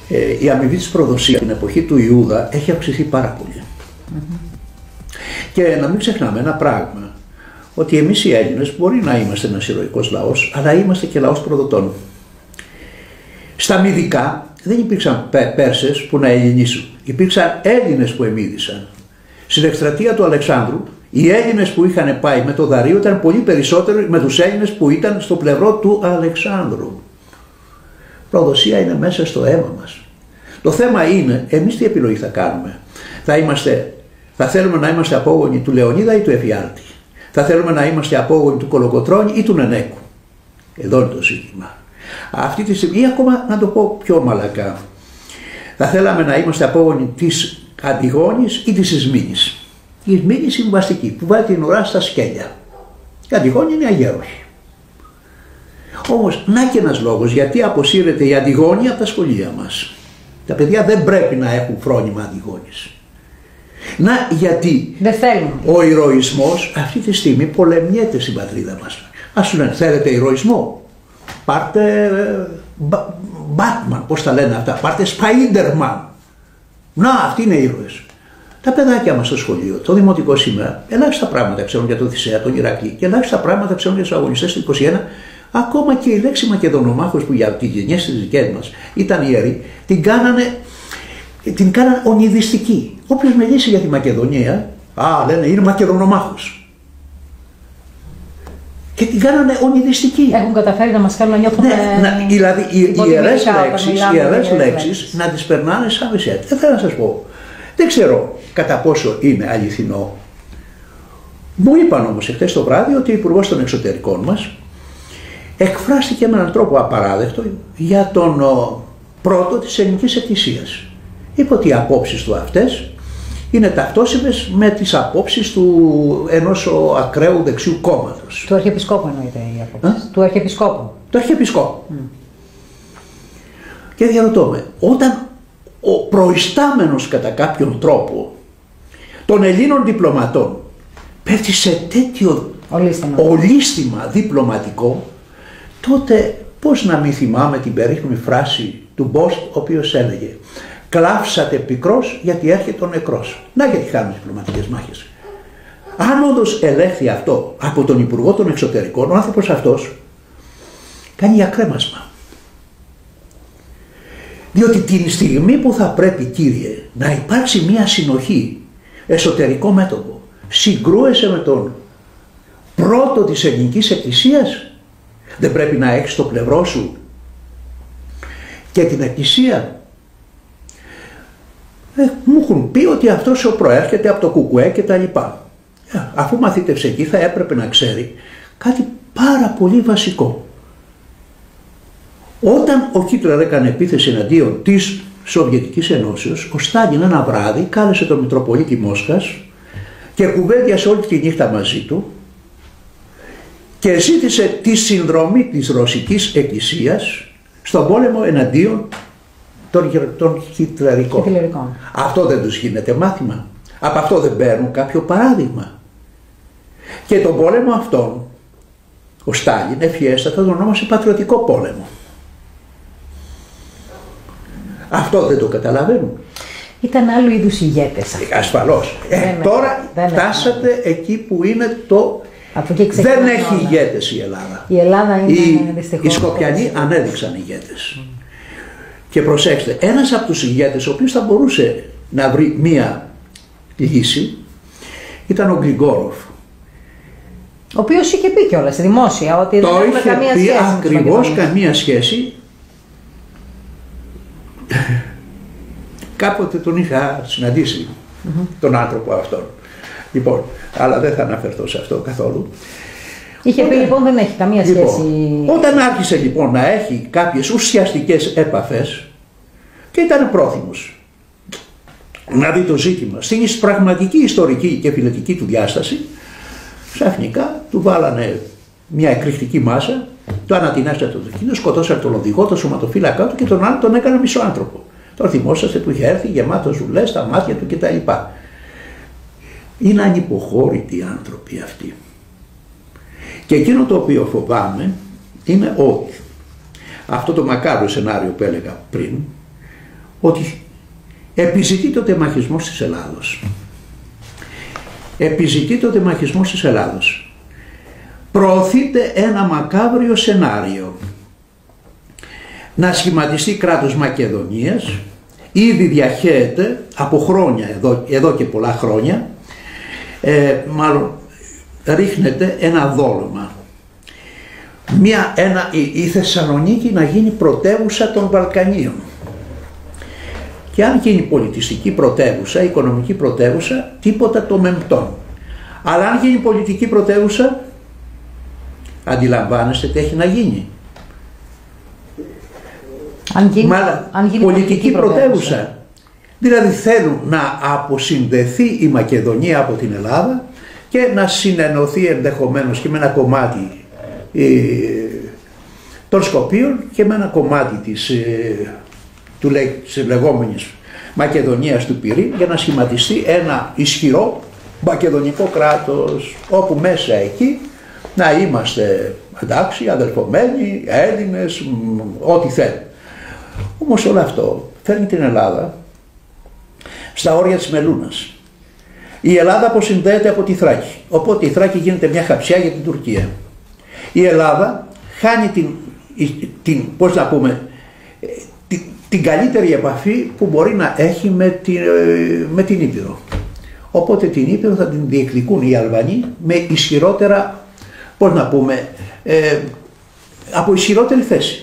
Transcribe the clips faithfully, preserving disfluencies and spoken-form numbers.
ε, η αμοιβή της προδοσίας την εποχή του Ιούδα έχει αυξηθεί πάρα πολύ. Mm-hmm. Και να μην ξεχνάμε ένα πράγμα, ότι εμείς οι Έλληνες μπορεί να είμαστε ένας ηρωικός λαός, αλλά είμαστε και λαός προδοτών. Στα Μυδικά δεν υπήρξαν Πέρσες που να ελληνίσουν, υπήρξαν Έλληνες που εμίδησαν. Στην εκστρατεία του Αλεξάνδρου, οι Έλληνες που είχαν πάει με το Δαρείο ήταν πολύ περισσότεροι με τους Έλληνες που ήταν στο πλευρό του Αλεξάνδρου. Προδοσία είναι μέσα στο αίμα μας. Το θέμα είναι, εμείς τι επιλογή θα κάνουμε. Θα, είμαστε, θα θέλουμε να είμαστε απόγονοι του Λεωνίδα ή του Εφιάλτη. Θα θέλουμε να είμαστε απόγονοι του Κολοκοτρώνη ή του Νενέκου. Εδώ είναι το ζήτημα. Αυτή τη στιγμή, ή ακόμα να το πω πιο μαλακά, θα θέλαμε να είμαστε απόγονοι της Αντιγόνης ή της Ισμήνης. Η Ισμήνη είναι βαστική, που βάζει την ουρά στα σκέλια. Η Αντιγόνη είναι αγέροχη. Όμως, να και ένας λόγος γιατί αποσύρεται η Αντιγόνη από τα σχολεία μας. Τα παιδιά δεν πρέπει να έχουν φρόνημα Αντιγόνης. Να γιατί δεν θέλουν. Ο ηρωισμός αυτή τη στιγμή πολεμιέται στην πατρίδα μας. Ας σου λένε, θέλετε ηρωισμό, πάρτε Batman, πώς τα λένε αυτά, πάρτε Spider-Man. Να, αυτοί είναι ήρωες. Τα παιδάκια μας στο σχολείο, το δημοτικό σήμερα, ελάχιστα πράγματα ξέρουν για τον Θησέα, τον Ηρακλή, και ελάχιστα πράγματα ξέρουν για τους αγωνιστές του είκοσι ένα. Ακόμα και η λέξη Μακεδονομάχος που για τις γενιές της δικές μας ήταν ιερή, την κάνανε, την κάνανε ονειδιστική. Όποιος μιλήσει για τη Μακεδονία, α, λένε είναι Μακεδονομάχος. Και την κάνανε ονειδιστική. Έχουν καταφέρει να μας κάνουν να νιώθουμε. Ναι, να, δηλαδή οι ιερές λέξεις, ιερές λέξεις να τις περνάνε σαν βυσέτ. Δεν θέλω να σας πω. Δεν ξέρω κατά πόσο είναι αληθινό. Μου είπαν όμως εχθές το βράδυ ότι ο Υπουργός των Εξωτερικών μας εκφράστηκε με έναν τρόπο απαράδεκτο για τον ο, πρώτο της ελληνικής εκκλησίας. Είπε ότι οι απόψεις του αυτές είναι ταυτόσιμες με τις απόψεις του ενός ο, ακραίου δεξιού κόμματος. Του Αρχιεπισκόπου εννοείται οι απόψεις. Α? Του Αρχιεπισκόπου. Του Αρχιεπισκόπου. Mm. Και διαρωτώ με, όταν ο προϊστάμενος κατά κάποιον τρόπο των Ελλήνων διπλωματών πέφτει σε τέτοιο ολίσθημα, ολίσθημα διπλωματικό, τότε πώς να μην θυμάμαι την περίφημη φράση του Μπόστ, ο οποίος έλεγε «Κλάψατε πικρός γιατί έρχεται ο νεκρός». Να γιατί χάνουν διπλωματικές μάχες. Αν όντως ελέγχθη αυτό από τον Υπουργό των Εξωτερικών, ο άνθρωπος αυτός κάνει ακρέμασμα. Διότι την στιγμή που θα πρέπει, κύριε, να υπάρξει μια συνοχή, εσωτερικό μέτωπο, συγκρούεσαι με τον πρώτο της ελληνικής εκκλησίας, δεν πρέπει να έχεις στο πλευρό σου και την εκκλησία. Ε, μου έχουν πει ότι αυτός προέρχεται από το Κουκουέ και τα λοιπά. Ε, αφού μαθήτευσε εκεί θα έπρεπε να ξέρει κάτι πάρα πολύ βασικό. Όταν ο Χίτλερ έκανε επίθεση εναντίον της Σοβιετικής Ενώσεως, ο Στάλιν ένα βράδυ κάλεσε τον Μητροπολίτη Μόσχας και κουβέντιασε όλη τη νύχτα μαζί του και ζήτησε τη συνδρομή της Ρωσικής Εκκλησίας στον πόλεμο εναντίον των, των Χιτλερικών. Χιτλερικών. Αυτό δεν τους γίνεται μάθημα. Από αυτό δεν παίρνουν κάποιο παράδειγμα. Και τον πόλεμο αυτόν ο Στάλιν ευφιέστατα τον ονόμασε πατριωτικό πόλεμο. Αυτό δεν το καταλαβαίνουν. Ήταν άλλου είδους ηγέτες. Ασφαλώς. Ε, δεν τώρα δεν φτάσατε δεν εκεί που είναι το... Δεν έχει όλα. Ηγέτες η Ελλάδα. Η Ελλάδα είναι οι, δυστυχώς. Οι Σκοπιανοί ανέδειξαν ηγέτες. Mm. Και προσέξτε, ένας από τους ηγέτες ο οποίος θα μπορούσε να βρει μία λύση ήταν ο Γκλιγκόροφ. Ο οποίος είχε πει κιόλας δημόσια ότι το δεν έχουμε καμία πει σχέση. Ακριβώς καμία σχέση. Κάποτε τον είχα συναντήσει, mm-hmm. τον άνθρωπο αυτόν. Λοιπόν, αλλά δεν θα αναφερθώ σε αυτό καθόλου. Είχε όταν, πει λοιπόν δεν έχει καμία λοιπόν, σχέση. Όταν άρχισε λοιπόν να έχει κάποιες ουσιαστικές έπαφες και ήταν πρόθυμος να δει το ζήτημα στην πραγματική ιστορική και φιλετική του διάσταση, ξαφνικά του βάλανε μια εκρηκτική μάσα, το ανατινάσανε το δοκίνο, σκοτώσανε τον οδηγό, τον σωματοφύλακά του και τον άλλο τον έκανε μισοάνθρωπο. Τον θυμόσαστε που είχε έρθει γεμάτο ζουλές στα μάτια του κτλ. Είναι ανυποχώρητοι οι άνθρωποι αυτοί. Και εκείνο το οποίο φοβάμαι είναι ότι αυτό το μακάβριο σενάριο που έλεγα πριν, ότι επιζητείται ο τεμαχισμός της Ελλάδος. Επιζητείται ο τεμαχισμός της Ελλάδος. Προωθείται ένα μακάβριο σενάριο. Να σχηματιστεί κράτος Μακεδονίας, ήδη διαχέεται από χρόνια, εδώ, εδώ και πολλά χρόνια, ε, μάλλον ρίχνεται ένα δόλωμα. Μια, ένα, η, η Θεσσαλονίκη να γίνει πρωτεύουσα των Βαλκανίων. Και αν γίνει πολιτιστική πρωτεύουσα, οικονομική πρωτεύουσα, τίποτα το μεμπτών. Αλλά αν γίνει πολιτική πρωτεύουσα, αντιλαμβάνεστε τι έχει να γίνει. Αν γίνει, Μα, αν γίνει πολιτική, πολιτική πρωτεύουσα. πρωτεύουσα. Δηλαδή θέλουν να αποσυνδεθεί η Μακεδονία από την Ελλάδα και να συνενωθεί ενδεχομένως και με ένα κομμάτι ε, των Σκοπίων και με ένα κομμάτι της, ε, του, της λεγόμενης Μακεδονίας του Πυρή, για να σχηματιστεί ένα ισχυρό μακεδονικό κράτος, όπου μέσα εκεί να είμαστε εντάξει, αδελφομένοι, Έλληνες, ό,τι θέλουν. Όμως όλο αυτό φέρνει την Ελλάδα στα όρια της Μελούνας. Η Ελλάδα αποσυνδέεται από τη Θράκη, οπότε η Θράκη γίνεται μια χαψιά για την Τουρκία. Η Ελλάδα χάνει την, την, πώς να πούμε, την, την καλύτερη επαφή που μπορεί να έχει με την, με την Ήπειρο. Οπότε την Ήπειρο θα την διεκδικούν οι Αλβανοί με ισχυρότερα, πώς να πούμε, ε, από ισχυρότερη θέση.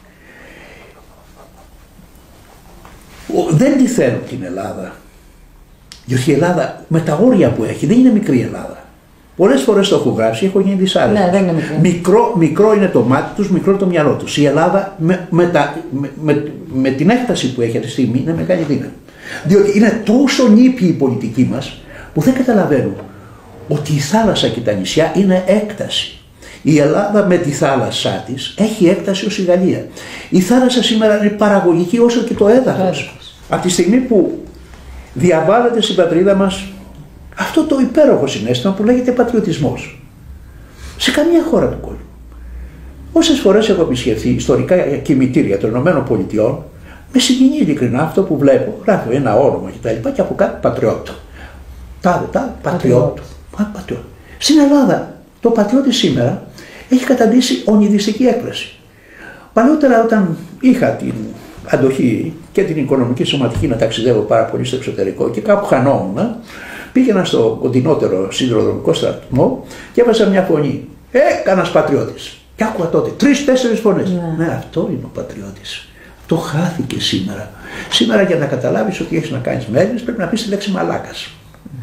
Δεν τη θέλουν την Ελλάδα, διότι η Ελλάδα με τα όρια που έχει δεν είναι μικρή Ελλάδα. Πολλές φορές το έχω γράψει, έχω γίνει δυσάρεστος. Ναι, δεν είναι μικρή. Μικρό, μικρό είναι το μάτι τους, μικρό το μυαλό τους. Η Ελλάδα με, με, τα, με, με, με την έκταση που έχει αυτή τη στιγμή είναι μεγάλη δύναμη. Διότι είναι τόσο νήπιοι η πολιτική μας που δεν καταλαβαίνουν ότι η θάλασσα και τα νησιά είναι έκταση. Η Ελλάδα με τη θάλασσά της έχει έκταση ως η Γαλλία. Η θάλασσα σήμερα είναι παραγωγική όσο και το έδαφος. Από τη στιγμή που διαβάλλεται στην πατρίδα μας αυτό το υπέροχο συναίσθημα που λέγεται πατριωτισμός. Σε καμία χώρα του κόσμου. Όσες φορές έχω επισκεφθεί ιστορικά κημητήρια των ΗΠΑ, με συγκινεί ειλικρινά αυτό που βλέπω. Γράφω ένα όνομα κτλ. Και από κάτω πατριώτο. Τάδε, τάδε, πατριώτο. πατριώτο. Στην Ελλάδα το πατριώτη σήμερα έχει καταντήσει ονειδιστική έκφραση. Παλαιότερα, όταν είχα την αντοχή και την οικονομική σωματική να ταξιδεύω πάρα πολύ στο εξωτερικό και κάπου χανόμουν, πήγαινα στο κοντινότερο σιδηροδρομικό σταθμό και έβαζα μια φωνή. Ε, κανένας πατριώτης. Και άκουγα τότε τρεις-τέσσερις φωνές. Ναι. ναι, αυτό είναι ο πατριώτης. Αυτό χάθηκε σήμερα. Σήμερα για να καταλάβεις ότι έχεις να κάνεις με Έλληνες πρέπει να πεις τη λέξη μαλάκας.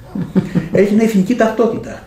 Έχει μια εθνική ταυτότητα.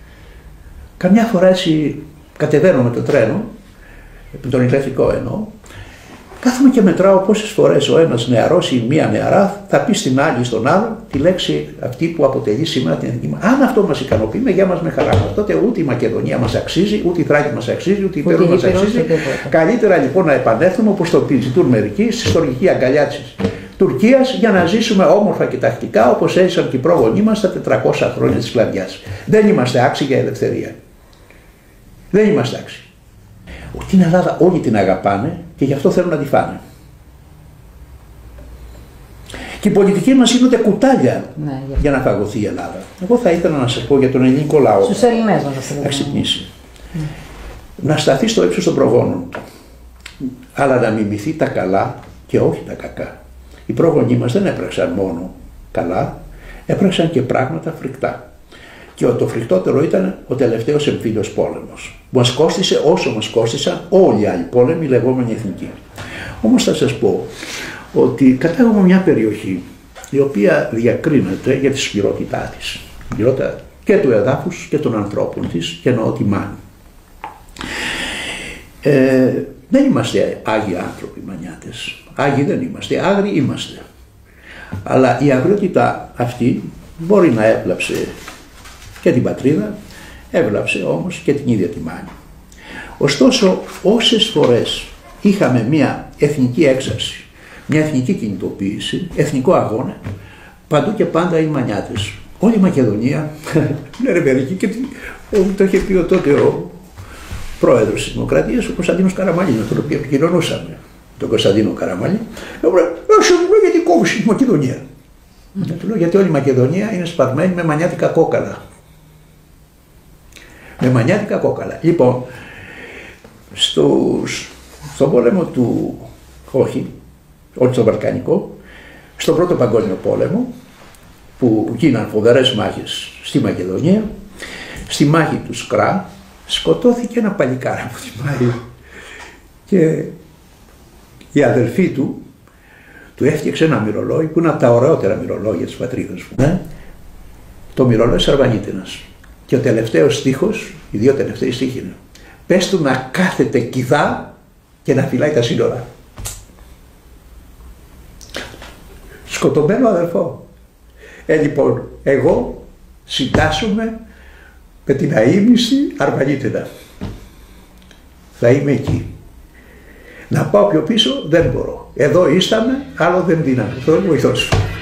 Καμιά φορά έτσι κατεβαίνω με το τρένο, τον ηλεκτρικό εννοώ, κάθομαι και μετράω πόσες φορές ο ένας νεαρός ή μία νεαρά θα πει στην άλλη στον άλλο τη λέξη αυτή που αποτελεί σήμερα την εθνική μας. Αν αυτό μας ικανοποιεί, με γεια μας με χαρά μας, τότε ούτε η Μακεδονία μας αξίζει, ούτε η Θράκη μας αξίζει, ούτε η Πέρο μας αξίζει. Καλύτερα λοιπόν να επανέλθουμε, όπως το ζητούν μερικοί, στη στοργική αγκαλιά της Τουρκίας, για να ζήσουμε όμορφα και τακτικά όπως έζησαν και οι πρόγονοί μας τα τετρακόσια χρόνια της σκλαβιάς. Δεν είμαστε άξιοι για ελευθερία. Δεν είμαστε άξιοι. Την Ελλάδα όλοι την αγαπάνε και γι' αυτό θέλουν να τη φάνε. Και οι πολιτικοί μας γίνονται κουτάλια ναι, για, για να φαγωθεί η Ελλάδα. Εγώ θα ήθελα να σας πω για τον ελληνικό λαό. Στους Ελληνές να ξυπνήσει. Mm. Να σταθεί στο ύψος των προγόνων του. Αλλά να μιμηθεί τα καλά και όχι τα κακά. Οι πρόγονοί μας δεν έπραξαν μόνο καλά, έπραξαν και πράγματα φρικτά. Και το φρικτότερο ήταν ο τελευταίος εμφύλιος πόλεμος. Μας κόστισε όσο μας κόστισαν όλοι οι άλλοι πόλεμοι, λεγόμενοι εθνικοί. Όμως θα σας πω ότι κατάγομαι μια περιοχή η οποία διακρίνεται για τη σκληρότητά της. Σκληρότητα και του εδάφους και των ανθρώπων της, και εννοώ τη Μάνη. Ε, δεν είμαστε άγιοι άνθρωποι μανιάτες. Άγιοι δεν είμαστε, άγριοι είμαστε. Αλλά η αγριότητα αυτή μπορεί να έβλαψε και την πατρίδα, έβλαψε όμως και την ίδια τη Μάνη. Ωστόσο, όσες φορές είχαμε μια εθνική έξαρση, μια εθνική κινητοποίηση, εθνικό αγώνα, παντού και πάντα οι μανιάτες. Όλη η Μακεδονία, λένε μερικοί, και το είχε πει τότε ο πρόεδρος της Δημοκρατίας, ο Κωνσταντίνος Καραμαλής, με τον οποίο επικοινωνούσαμε, τον Κωνσταντίνο Καραμαλή, για την κόβω στη Μακεδονία. Mm. Του λέω γιατί όλη η Μακεδονία είναι σπασμένη με μανιάτικα κόκαλα. Με μανιάτικα κόκαλα. Λοιπόν, στους, στον πόλεμο του, όχι, όχι στο Βαλκανικό, στον πρώτο παγκόσμιο πόλεμο, που γίναν φοβερές μάχες στη Μακεδονία, στη μάχη του Σκρά, σκοτώθηκε ένα παλικάρι από τη μάχη και η αδελφή του του έφτιαξε ένα μυρολόι που είναι από τα ωραιότερα μυρολόγια της πατρίδας μου. Ναι. Το μυρολόι Σαρβανίτινας. Και ο τελευταίος στίχος, οι δύο τελευταίοι στίχοι είναι: πες του να κάθεται κηδά και να φυλάει τα σύνορα. Σκοτωμένο αδελφό. Ε, λοιπόν, εγώ συντάσσομαι με την αείμνηστη Αρβανίτινα. Θα είμαι εκεί. Να πάω πιο πίσω δεν μπορώ. Εδώ ίσταμε, άλλο δεν δύναμαι. Θεός βοηθός.